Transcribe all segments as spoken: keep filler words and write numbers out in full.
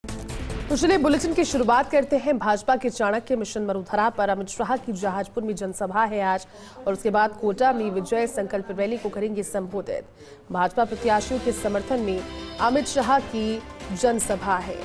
तो चलिए बुलेटिन की शुरुआत करते हैं। भाजपा के चाणक्य मिशन मरुधरा पर अमित शाह की जहाजपुर में जनसभा है आज और उसके बाद कोटा में विजय संकल्प रैली को करेंगे संबोधित। भाजपा प्रत्याशियों के समर्थन में अमित शाह की जनसभा है।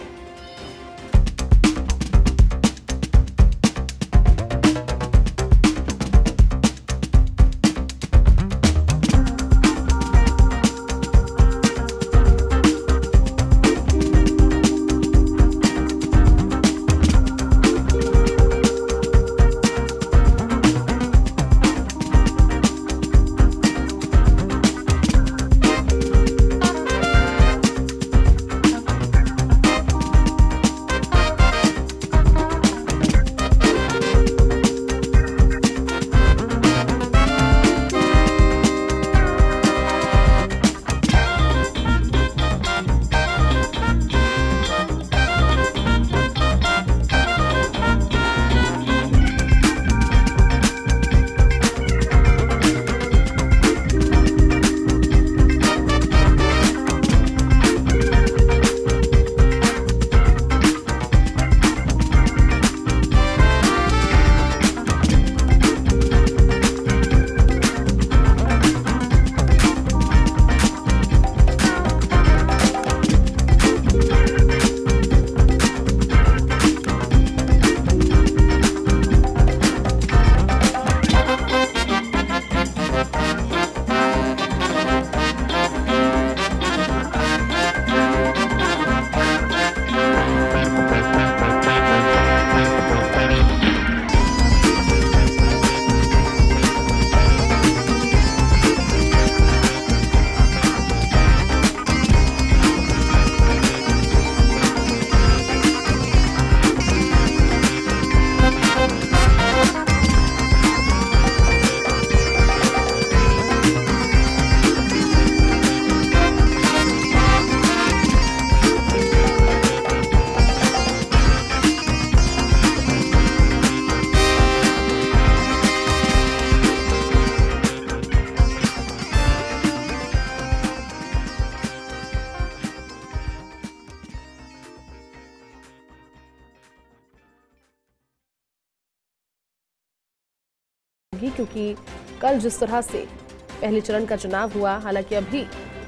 क्योंकि कल जिस तरह से पहले चरण का चुनाव हुआ, हालांकि अभी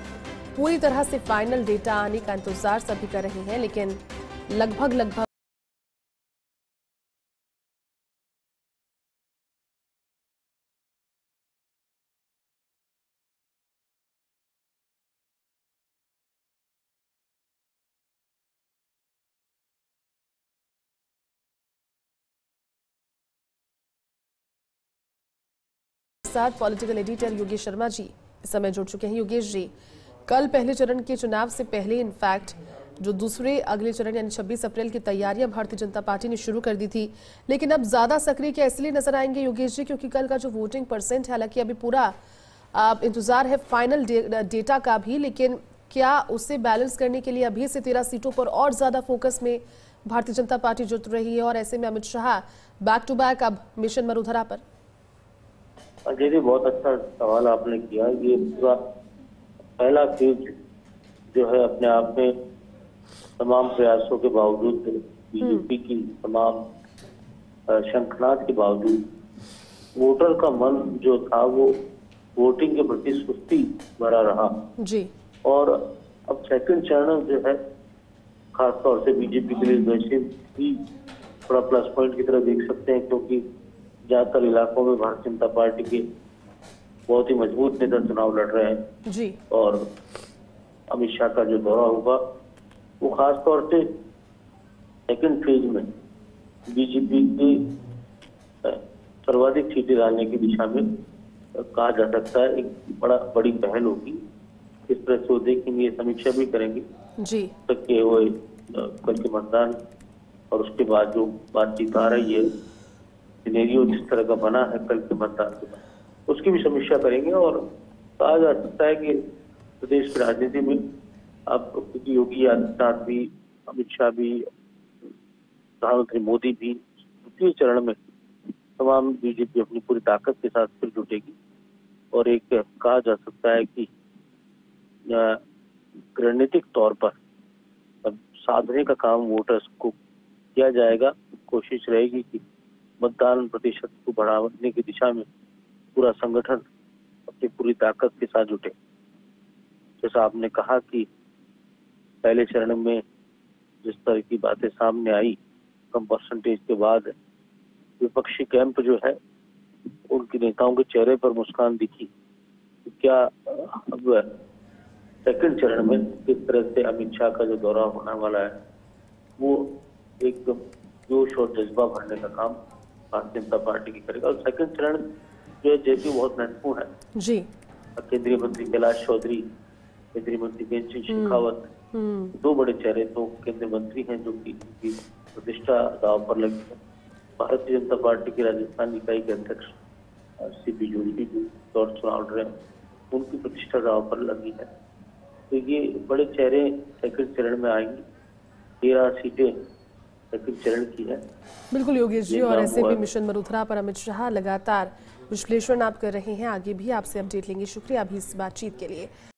पूरी तरह से फाइनल डेटा आने का इंतजार सभी कर रहे हैं, लेकिन लगभग लगभग साथ पॉलिटिकल एडिटर योगेश शर्मा जी इस समय जुड़ चुके हैं। योगेश जी, कल पहले चरण के चुनाव से पहले इनफैक्ट जो दूसरे अगले चरण यानी छब्बीस अप्रैल की तैयारियां भारतीय जनता पार्टी ने शुरू कर दी थी, लेकिन अब ज्यादा सक्रिय क्या इसलिए नजर आएंगे योगेश जी क्योंकि कल का जो वोटिंग परसेंट है, हालांकि अभी पूरा इंतजार है फाइनल डे, डेटा का भी, लेकिन क्या उससे बैलेंस करने के लिए अभी से तेरह सीटों पर और ज्यादा फोकस में भारतीय जनता पार्टी जुट रही है और ऐसे में Amit Shah back to back अब मिशन मरुधरा पर? अजय जी, बहुत अच्छा सवाल आपने किया। ये पूरा पहला फेज जो है अपने आप में तमाम प्रयासों के बावजूद, बीजेपी की तमाम शंखनाद के बावजूद वोटर का मन जो था वो वोटिंग के प्रति सुस्ती भरा रहा जी। और अब सेकंड चरण जो है खासतौर से बीजेपी के लिए वैसे भी थोड़ा प्लस पॉइंट की तरह देख सकते हैं, क्योंकि ज्यादातर इलाकों में भारतीय जनता पार्टी के बहुत ही मजबूत नेता चुनाव लड़ रहे हैं जी। और अमित शाह का जो दौरा होगा वो खास तौर से सेकंड फेज में बीजेपी के सर्वाधिक सीटें लाने की दिशा में कहा जा सकता है एक बड़ा बड़ी पहल होगी। इस तरह से वो देखेंगे, समीक्षा भी करेंगे जी तक के वो कल के मतदान और उसके बाद जो बातचीत आ रही है, सिनेरियो जिस तरह का बना है कल के मतदान के बाद, उसकी भी समीक्षा करेंगे। और कहा जा सकता है कि प्रदेश की राजनीति में अब क्योंकि योगी आदित्यनाथ भी, अमित शाह भी, प्रधानमंत्री मोदी भी द्वितीय चरण में तमाम बीजेपी अपनी पूरी ताकत के साथ फिर जुटेगी और एक कहा जा सकता है कि रणनीतिक तौर पर अब साधने का काम वोटर्स को किया जाएगा। कोशिश रहेगी कि मतदान प्रतिशत को बढ़ाने की दिशा में पूरा संगठन अपनी पूरी ताकत के साथ जुटे। जैसा आपने कहा कि पहले चरण में जिस तरह की बातें सामने आई, कम परसेंटेज के बाद विपक्षी कैंप जो है उनके नेताओं के चेहरे पर मुस्कान दिखी। क्या अब सेकंड चरण में किस तरह से अमित शाह का जो दौरा होने वाला है वो एक जोश और जज्बा भरने का काम भारतीय जनता पार्टी की करेगा। और सेकंड चरण जो है जेपी बहुत महत्वपूर्ण है जी। केंद्रीय मंत्री कैलाश चौधरी, केंद्रीय मंत्री गजेंद्र सिंह शेखावत, दो बड़े चेहरे तो केंद्रीय मंत्री हैं जो कि प्रतिष्ठा दाव पर लगी है। भारतीय जनता पार्टी की राजस्थान इकाई के अध्यक्ष सीपी जोशी भी दौर चुनाव लड़ रहे हैं, उनकी प्रतिष्ठा दाव पर लगी है। तो ये बड़े चेहरे सेकंड चरण में आएंगे। तेरह सीटें सेकंड चरण की है। बिल्कुल योगेश जी, और ऐसे भी मिशन मरुथरा पर अमित शाह लगातार विश्लेषण आप कर रहे हैं। आगे भी आपसे अपडेट लेंगे। शुक्रिया अभी इस बातचीत के लिए।